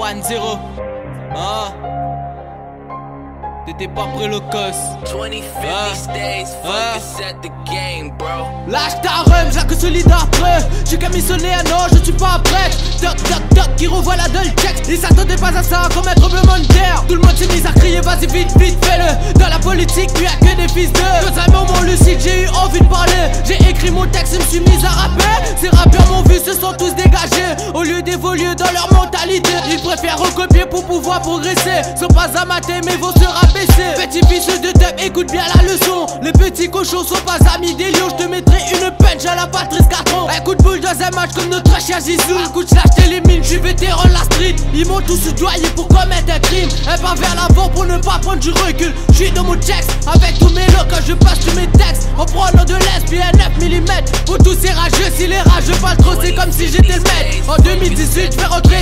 1-0. Ah. T'étais pas prêt le cos. 2050 stays focused at the game, bro. Lâche ta rhum, j'ai que solide après. J'ai qu'à missionner, non, je suis pas prêt. Toc toc toc, qui revoit la dull check. Ils s'attendaient pas à ça comme un tremblement de terre. Tout le monde s'est mis à crier, vas-y vite, vite, fais-le. Dans la politique, tu as que des fils de. Dans un moment lucide, j'ai eu envie de parler. J'ai écrit mon texte et me suis mis à rapper. Ces rappeurs m'ont vu, se sont tous dégagés. Au lieu d'évoluer dans leur mentalité, ils préfèrent recopier pour pouvoir progresser. Sont pas amatés, mais vont se rabaisser. Petit fils de dub, écoute bien la leçon. Les petits cochons sont pas amis des lions. Je te mettrai une punch à la Patrice Carton. Un coup de boule dans un match comme notre chien Zizou. Un coup de slash t'élimine, je suis vétéran de la street. Ils m'ont tous soudoyé pour commettre un crime. Un pas vers l'avant pour ne pas prendre du recul. Je suis dans mon texte, avec tous mes lots quand je passe tous mes textes. En prenant de l'Est, puis un 9 mm. Pour tous ces rageux, si les rageux parlent trop, c'est comme si j'étais le maître. En 2018, je vais rentrer